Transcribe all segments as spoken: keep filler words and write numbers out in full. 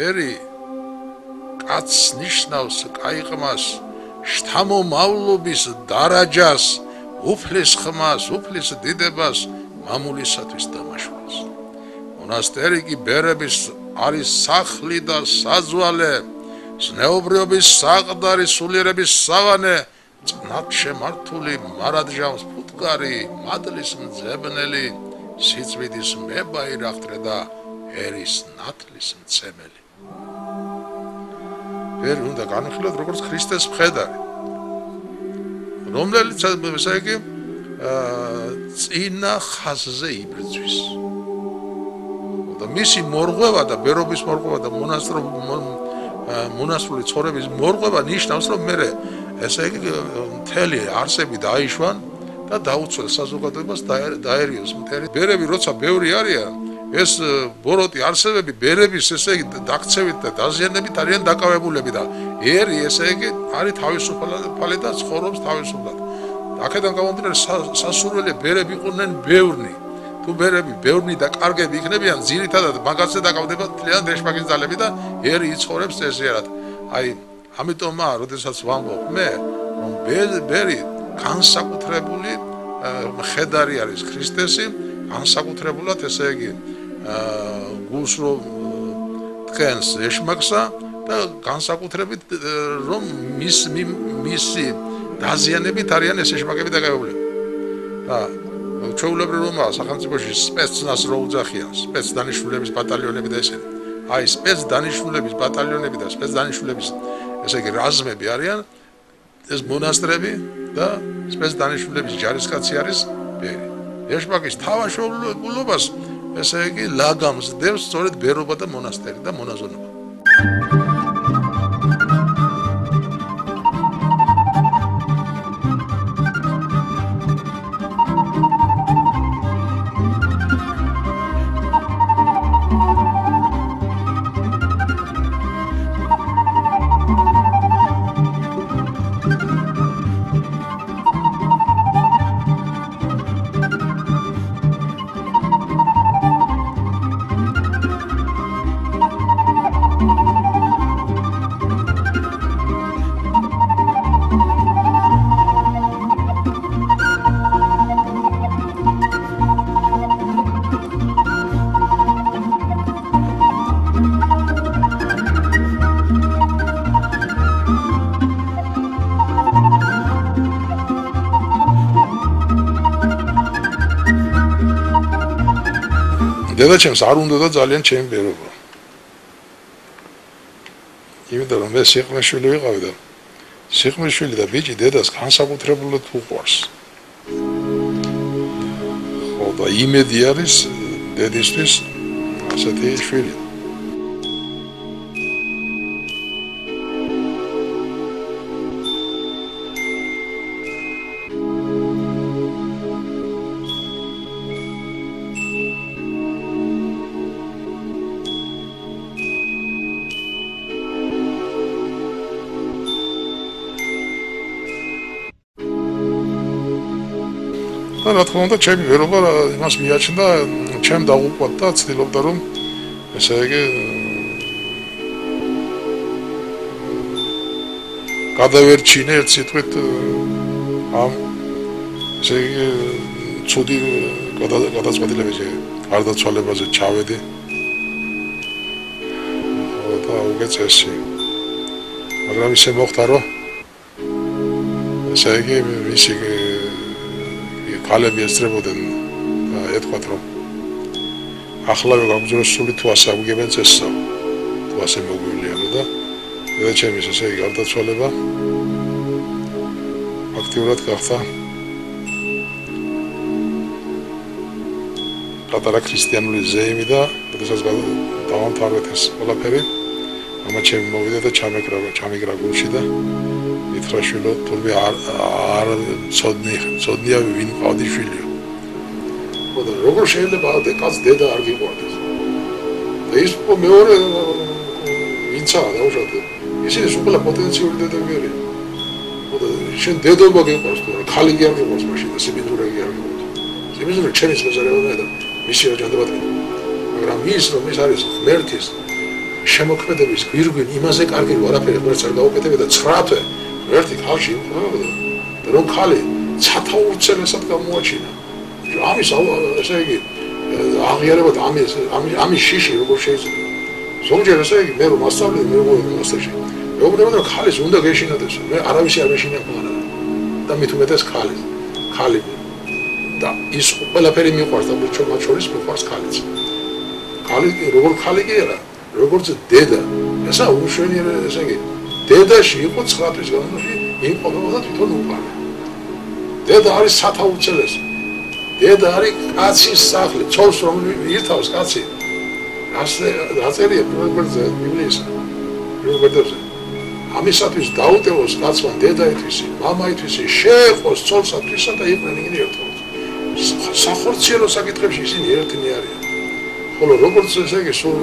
ბერი კაცს ნიშნავს კაიყმას, შთამომავლობის დარაჯას, უფლის ხმას, უფლის დიდებას, მამულისათვის დამაშველს. მონასტერი კი ბერების არის სახლი და საძვალე, ზნეობრიობის საყდარი, სულიერების სავანე, წნად შემართული მარადჟამს ფუტკარი, მადლის მძებნელი, სიწვიდის მებაირახტრე და ერის ნათლის მცემელი. ბერი უნდა განვიხილოთ როგორც ქრისტეს მხედარი, რომელიც ესე იგი წინა ხაზზე იბრძვის. და მისი მორღვევა და ბერობის მორღვევა და მონასტრული ცხოვრების მორღვევა ნიშნავს, რომ მე ესე იგი მთელი არსები დაიშვან და დაუცველ საზოგადოებას დაერიოს მთელი. ბერები როცა ბევრი არიან, ეს ბოროტი არსებები ბერების ესე იგი დაქცევით და დაზიანებით არიან დაკავებულები და ერი ესე იგი არის თავისუფალი და ცხოვრობს თავისუფლად. აქედან გამომდინარე სასურველი ბერები იყვნენ ბევრნი. თუ ბერები ბევრნი და კარგები იქნებიან, ძირითადად მაგაზე დაკავდება მთლიან დეშმაკის ძალები და ერი იცხოვრებს წესიერად. აი, ამიტომაა, როდესაც ვამბობ მე, რომ ბერი განსაკუთრებული მხედარი არის ქრისტესი, განსაკუთრებულად ესე იგი გულს რომ თხენს ეშმაკსა და განსაკუთრებით რომ მის მისი დაზიანებით არიან ეს ეშმაკები დაკავებული. და ჩვეულებრივ რომაა სახელმწიფოში სპეცნაზ რო უძახიან, სპეცდანიშნულების ბატალიონები და ესენი. აი სპეცდანიშნულების ბატალიონები და სპეცდანიშნულების ესე იგი რაზმები არიან ეს მონასტრები და სპეცდანიშნულების ჯარისკაცი არის ბერი. ეშმაკის თავშეულობას ესე იგი ლაგამს დევს სწორედ ბერობა და მონასტერი და მონაზონობა. დედაჩემს არ უნდა და ძალიან ჩემი ბერობა. იმიტომ რომ მე სიყმრიშვილი ვიყავი და სიყმრიშვილი და ბიჭი დედას განსაკუთრებულად უყვარს. ხო და იმედი არის დედისთვის ასეთი შვილი. და რა თქმა უნდა ჩემი ბერობა იმას მიაჩნდა, ჩემ დაუყვათ და ცდილობდა რომ ესე იგი გადავერჩინე ერთ სიტყვით ამ ესე იგი ცუდი გადაწყვეტილებაზე გარდაცვალებაზე ჩავედი და უგეწესი. მაგრამ ისე მოხდა რომ ესე იგი მისი ხალები ესწრებოდნენ და ეთქვათ რომ ახლავე გამძროს სული თუ ასე აღგებენ წესსა თუ ასე მოგვივლიანო და დედაჩემის ესე იგი გარდაცვალება აქტიურად გახდა პატარა ქრისტიანული ზეიმი და როდესაც დავამთავრეთ ეს ყველაფერი მამა ჩემი მოვიდა და ჩამეკრა ჩამიგრა გულში და ითხრაშვილო თურმე არ ცოდნი ცოდნია ვინ ყავდი შვილიო. ხო და როგორ შეიძლება კაც დედა არ გიყვარდეს. და ის მეორე ვინცაა დაუშვათ. ისინი სულ პოტენციური დედები არიან. ხო და შენ დედობა გიყვარს თუ რა ხალი კი არ გიყვარს მაშინ და სიმინდურე კი არ გიყვარს. სიმინდურე ჩემის მეზარეებია და მისი აჯანდებათ. მაგრამ ის რომ ის არის ღმერთის შემოქმედების გვირგვინ იმაზე კარგი ვარაფერი ღმერთს არ გაუკეთებდა ცხრა თვე ერთი ხალხი იმყოფებოდა და რომ ხალი ცათაურცელესად გამოაჩინა ამის ესე იგი აღიარებად ამის ამის შიში როგორ შეიძლება ზოგჯერ ესე იგი მე რომ ასწავლე მე როგორ მოსაში მეუბნება რომ ხალის უნდა გეშინოდეს მე არავის არ მეშინია მქონდა და მით უმეტეს ხალი ხალი და ის ყველაფერი მიყვარს და მათ შორის მიყვარს ხალიც ხალი როგორ ხალი კი არა როგორც დედა ესა უშენიერე ესე იგი დედაში იყო ცხრა თვის განმავლობაში იმყოფებოდა თვითონ უყარე დედა არის სათაუცელესი დედა არის კაცის სახლი ცოლს რომ ირთავს კაცი ასე დაწერია პრობლემებზე ბიბლიისა პრობლემებზე ამისათვის დაუტევოს კაცმა დედაითვისი მამაითვისი შეეყოს ცოლსათვისა და იყვნენ იგი ერთად სახორციელო საკითხებში ისინი ერთნი არიან ხოლო როგორც ესე იგი სულ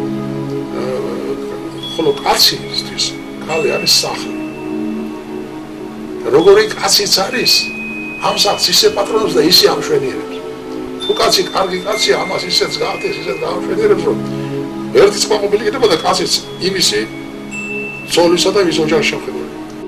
ხოლო კაცისთვის ხალი არის სახლი და როგორი კაციც არის ამ სახლს ისე პატრონობს და ისე ამშვენიერებს თუ კაცი კარგი კაცია ამას ისეც გააკეთებს ისეც გაამშვენიერებს რომ ერთი წყალმობილი იქნება და კაციც იმისი ცოლისა და მის ოჯახის შემხედველი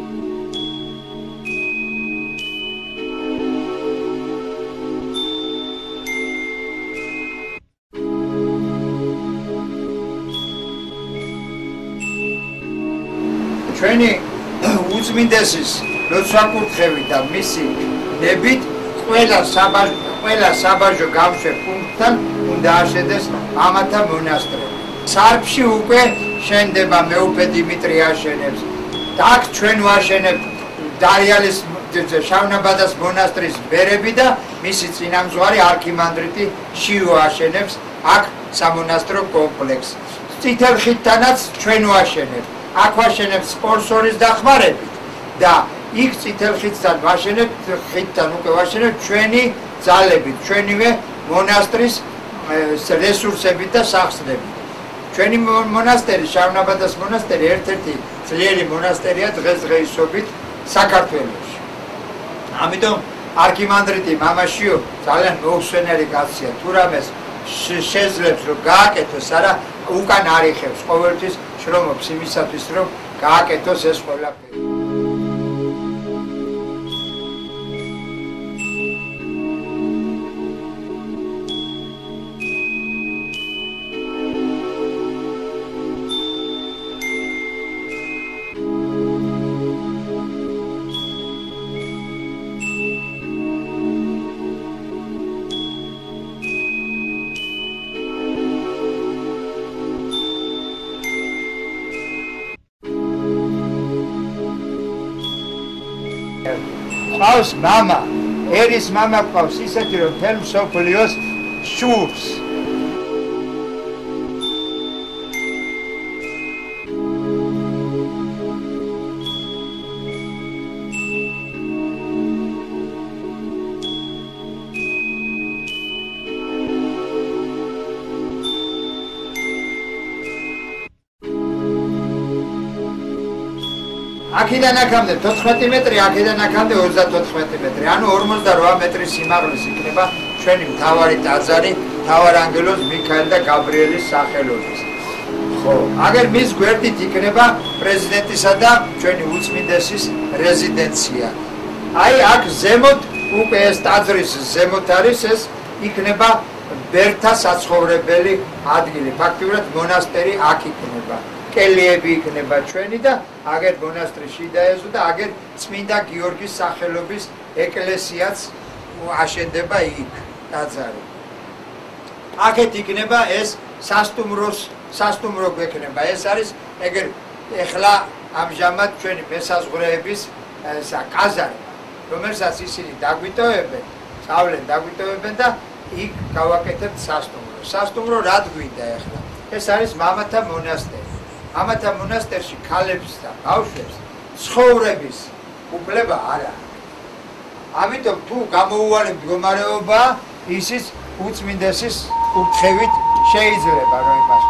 ჩვენი უწმინდესის ლოცვა-კურთხევით და მისი ნებით ყველა საბაჟო ყველა საბაჟო გამშვებ პუნქტთან უნდა აშენდეს მამათა მონასტერი. სარფში უკვე შენდება მეუფე დიმიტრი აშენებს. და აქ ჩვენ ვაშენებთ დარიალის შავნაბადას მონასტრის ბერები და მისი წინამძღვარი არქიმანდრიტი შიო აშენებს აქ სამონასტრო კომპლექსს. წითელ ხიდთანაც ჩვენ ვაშენებთ. აქ ვაშენებთ სპონსორის დახმარებით და იქ წითელ ხიდთან ვაშენებთ ხიდთან უკვე ვაშენებთ ჩვენი ძალებით, ჩვენივე მონასტრის რესურსებით და სახსრებით. ჩვენი მონასტერი, შავნაბადას მონასტერი ერთ-ერთი ძლიერი მონასტერია დღესდღეობით საქართველოში. ამიტომ არქიმანდრიტი მამაშიო ძალიან მოუსვენარი კაცია, თუ რამეს შეძლებს რომ გააკეთოს, არა უკან არიხებს, ყოველთვის შრომობს იმისათვის რომ გააკეთოს ეს ყველაფერი. ყავს მამა, ერის მამა ყავს ისეთი რომ თელ მსოფლიოს შურს. აქედან აქამდე თოთხმეტი მეტრი, აქედან აქამდე ოცდათოთხმეტი მეტრი, ანუ ორმოცდარვა მეტრის სიმაღლის იქნება ჩვენი მთავარი ტაძარი მთავარანგელოზ მიქაელ და გაბრიელის სახელობის. ხო, აგერ მის გვერდით იქნება პრეზიდენტისა და ჩვენი უწმინდესის რეზიდენცია. აი აქ ზემოთ უკვე ეს ტაძრის ზემოთ არის ეს იქნება ბერთა საცხოვრებელი ადგილი. ფაქტიურად მონასტერი აქ იქნება. კელიები იქნება ჩვენი და აგერ მონასტრის შიდა ეზო და აგერ წმინდა გიორგის სახელობის ეკლესიაც აშენდება იქ ტაძარი. აქეთ იქნება ეს სასტუმროს სასტუმრო გვექნება. ეს არის ეგერ ეხლა ამჟამად ჩვენი მესაზღვრეების კაზარი, რომელსაც ისინი დაგვიტოვებენ, სწავლენ დაგვიტოვებენ და იქ გავაკეთებთ სასტუმრო. სასტუმრო რად გვინდა ეხლა? ეს არის მამათა მონასტერი. ამათა მონასტერში ქალებს და ბავშვებს ცხოვრების უფლება არ აქვს. ამიტომ თუ გამოუვალი მდგომარეობა ისიც უწმინდესის კურთხევით შეიძლება რომ იმას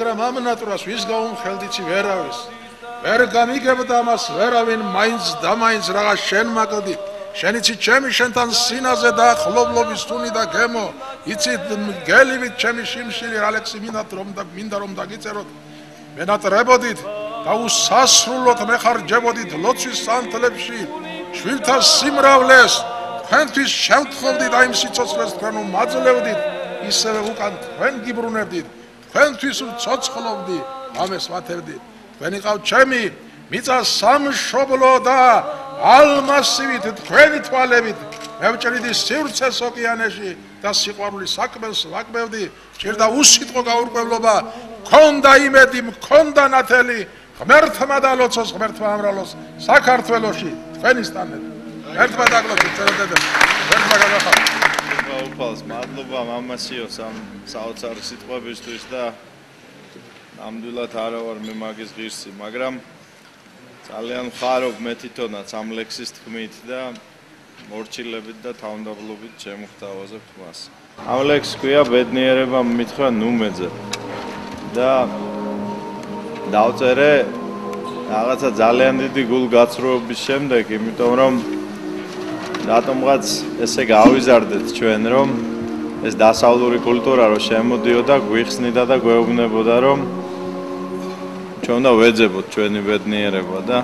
მაგრამ ამ ნატურას ვის გაუმხელდიცი ვერავის ვერ გამიგებდა მას ვერავინ მაინც და მაინც რაღაც შენ მაკლდი შენიცი ჩემი შენთან სინაზე და ხლობლობის თუნი და გემო იცით გელივით ჩემი შიმშილი ალექსი მინდა რომ და მინდა რომ დაგიწეროთ მენატრებოდით და უსასრულოდ მეხარჯებოდით ლოცვის სანთლებში შვილთა სიმრავლეს თქვენთვის შევთხოვდით აი იმ სიცოცხლეს თქვენ უმაძლევდით ისევე უკან თქვენ გიბრუნებდით თქვენთვის უცოცხლობდი ამეს ვათებდით თქვენ იყავთ ჩემი მიწა სამშობლო და ალმასივით თქვენი თვალებით მევჭრიდი სივრცეს ოკეანეში და სიყვარულის საქმეს ვაკმევდი ჭირდა უსიტყვო გაურკვევლობა მქონდა იმედი მქონდა ნათელი ღმერთმა და ლოცოს ღმერთმა ამრავლოს საქართველოში თქვენისთანეთ ერთმა დაგლოცოთ წერდეთ ერთმა გადახავთ გაუფალს მადლობა მამასიოს ამ საოცარი სიტყვებისთვის და ნამდვილად არა ვარ მე მაგის ღირსი მაგრამ ძალიან ხარობ მე თვითონაც ამ ლექსის თქმით და მორჩილებით და თავმდაბლობით შემოხტავაზებ მას. ამ ლექსს ქვია ბედნიერება მითხრა ნუმეძე და დავწერე რაღაცა ძალიან დიდი გულგაცრუების შემდეგ, იმიტომ რომ რატომღაც ესე გავიზარდეთ ჩვენ რომ ეს დასავლური კულტურა რო შემოდიოდა, გვიხსნიდა და გვეუბნებოდა რომ ჩვენ უნდა ვეძებოთ ჩვენი ბედნიერება და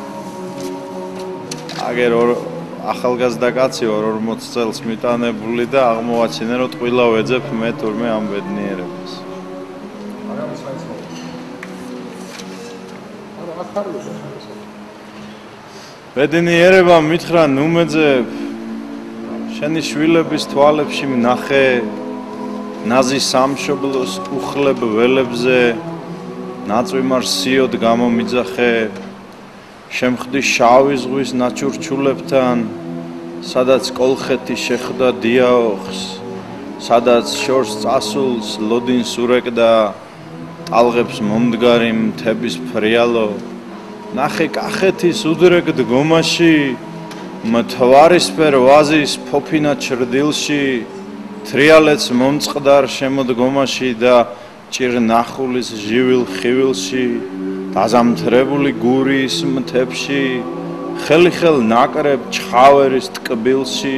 აგერ ახალგაზრდა კაცი ვარ ორმოც წელს მიტანებული და აღმოვაჩინე რომ ტყუილა ვეძებ მე თურმე ამ ბედნიერებას. ბედნიერება მითხრა ნუმეძე შენი შვილების თვალებში ვნახე ნაზი სამშობლოს უხლებ ველებზე ნაწვიმარ სიოდ გამომიძახე შემხდი შავი ზღვის ნაჩურჩულებთან სადაც კოლხეთი შეხვდა დიაოხს სადაც შორს წასულს ლოდინს ურეკდა ტალღებს მომდგარი მთების ფრიალო ნახე კახეთის უდრეკ დგომაში მთვარისფერ ვაზის ფოფინა ჩრდილში თრიალეთს მომწყდარ შემოდგომაში და ჭირნახულის ჟივილ ხივილში დაზამთრებული გურის მთებში ხელიხელ ნაკრებ ჩხავერის ტკბილში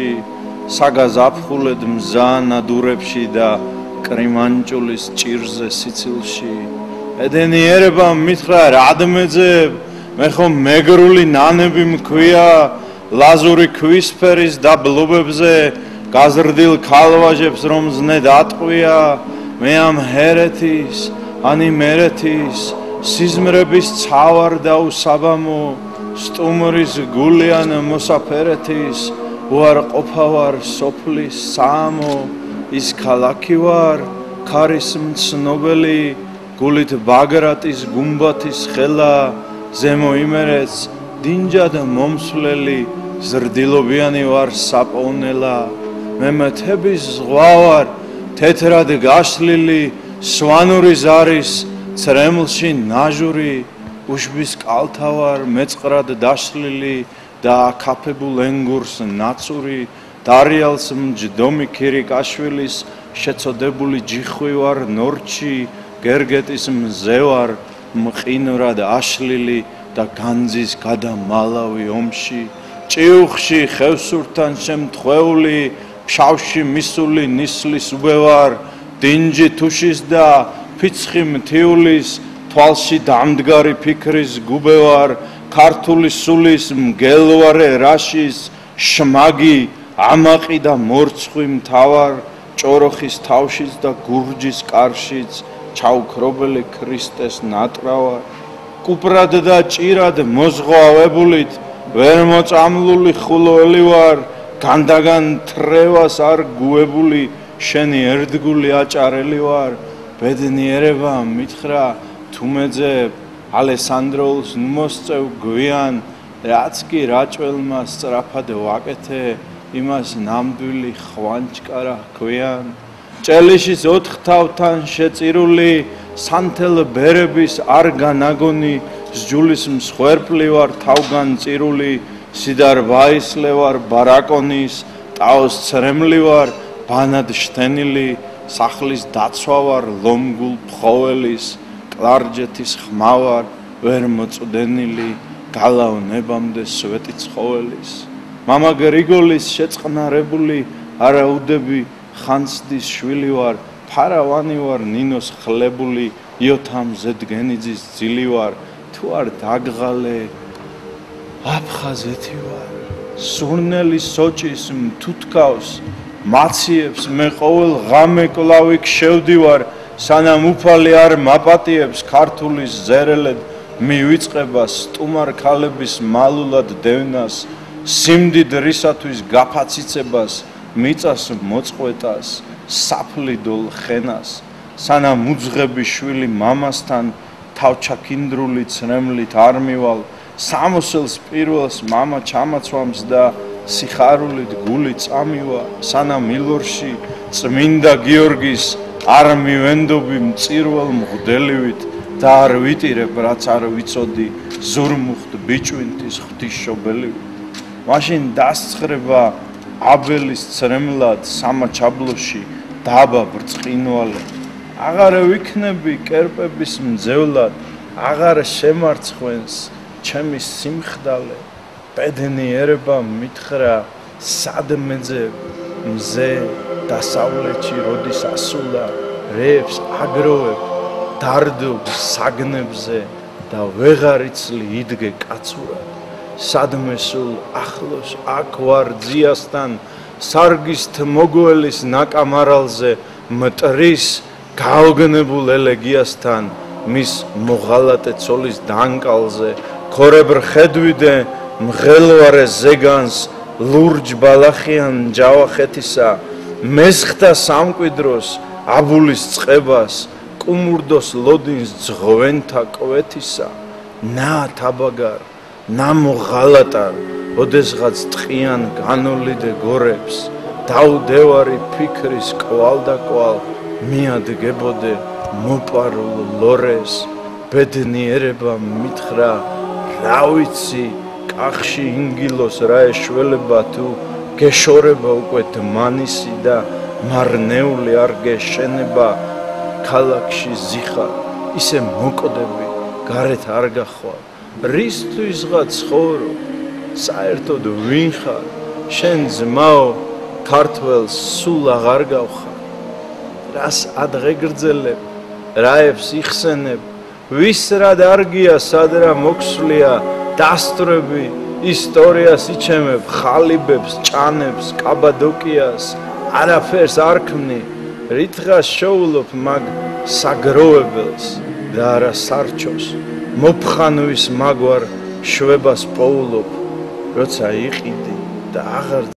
საგაზაფხულედ მზა ნადურებში და კრიმანჭულის ჭირზე სიცილში ბედნიერება მითხრა რადმეძებ მე ხომ მეგრული ნანები მქვია ლაზური ქვისფერის და ბლუბებზე გაზრდილ ქალვაჟებს რომ ზნედ ატყვია მე ამ ჰერეთის ანი მერეთის სიზმრების ცავარ და უსაბამო სტუმრის გულიან მოსაფერეთის უარ ყოფავარ სოფლის საამო ის ქალაქი ვარ ქარის მცნობელი გულით ბაგრატის გუმბათის ხელა ზემო იმერეთს დინჯად მომსვლელი ზრდილობიანი ვარ საპოვნელა მე მეთების ზღვა ვარ თეთრად გაშლილი სვანური ზარის ცრემლში ნაჟური უშბის კალთა ვარ მეწყრად დაშლილი და აკაფებულ ენგურს ნაცური დარიალს მჯდომი ქირიკაშვილის შეწოდებული ჯიხვი ვარ ნორჩი გერგეტის მზე ვარ მყინვრად აშლილი და განძის გადამალავი ომში ჭიუხში ხევსურთან შემთხვეული ფშავში მისული ნისლის უბევარ დინჯი თუშის და ფიცხი მთიულის თვალში დამდგარი ფიქრის გუბევარ ქართული სულის მგელვარე რაშის შმაგი ამაყი და მორცხვი მთავარ ჭოროხის თავშიც და გურჯის კარშიც ჩაუქრობელი ქრისტეს ნატრავარ კუპრად და ჭირად მოზღვავებულით ვერ მოწამლული ხულოელი ვარ განდაგან თრევას არ გუებული შენი ერთგული აჭარელი ვარ ბედნიერება მითხრა თუმეძე ალესანდროულს მოსწევ გვიან რაც კი რაჭველმა სწრაფად ვაკეთე იმას ნამდვილი ხვანჭკარა ქვიან ჭელიშის ოთხ თავთან შეწირული სანთელ ბერების არ განაგონი სჯულის მსხვერპლი ვარ თავგან წირული სიდარ ვაისლე ვარ ბარაკონის ტაოს ცრემლი ვარ ბანად შთენილი სახლის დაცვა ვარ ლომგულ ფხოველის კლარჯეთის ხმავარ ვერ მოწდენილი გალავნებამდე სვეტი ცხოველის მამა გრიგოლის შეწყნარებული არაუდები ხანცდის შვილი ვარ ფარავანი ვარ ნინოს ხლებული იოთამ ზედგენიძის ძილი ვარ თუ არ დაგღალე აფხაზეთი ვარ სურნელი სოჭის მთუთქავს მაციებს მე ყოველ ღამე კლავი ქშევდივარ სანამ უფალი არ მაპატიებს ქართულის ზერელედ მივიწყება სტუმარ ქალების მალულად დევნას სიმდიდ რისათვის გაფაციცებას მიწას მოწყვეტას საფლიდოლ ხენას სანამ უძღები შვილი მამასთან თავჩაქინდრული ცრემლით არ მივალ სამოსელს პირველს მამა ჩამაცვამს და სიხარულით გული წამივა სანამ ილორში წმინდა გიორგის არ მივენდობი მწირვალ მღვდელივით და არ ვიტირებ რაც არ ვიცოდი ზურმუხტ ბიჭვინთის ღვთისმშობელივით მაშინ დასცხრება აბელის ცრემლად სამაჩაბლოში დაბა ბრწყინვალე აღარ ვიქნები კერპების მძევლად აღარ შემარცხვენს ჩემი სიმხდალე ბედნიერება მითხრა სადმეძე მზე დასავლეთში როდის ასულა რეებს აგროვებ დარდობ საგნებზე და ვეღარ იცლი იდგე კაცურად სადმე სულ ახლოს აქ ვარ ძიასთან სარგის მოგველის ნაკამარალზე მტრის გაოგნებულ ელეგიასთან მის მოღალატე ცოლის დანკალზე ქორებრ ხედვიდე მღელვარე ზეგანს ლურჯ ბალახიან ჯავახეთისა მესხთა სამკვიდროს აბულის წყებას კუმურდოს ლოდინს ძღვენთა კვეთისა ნა თაბაგარ ნა მოღალატარ ოდესღაც ტყიან განოლიდე გორებს დაუდევარი ფიქრის კვალ და კვალ მიადგებოდე მოპარულ ლორეს ბედნიერება მითხრა რა ვიცი კახში ინგილოს რა ეშველება თუ გეშორება უკვე დმანისი და მარნეული არ გეშენება ქალაქში ზიხარ ისე მოკოდები გარეთ არ გახვალ რისთვისღაც ცხოვრობ საერთოდ ვინ ხარ შენ ძმაო ქართველს სულ აღარ გავხარ რას ადღეგრძელებ რაებს იხსენებ ვის რა დარგია სად რა მოქსვლია დასტრები ისტორიას იჩემებ ხალიბებს ჭანებს კაბადოკიას არაფერს არ ქმნი რითღას შოულობ მაგ საგროვებელს და არა სარჩოს მოფხანვის მაგვარ შვებას პოულობ როცა იყიდი და აღარ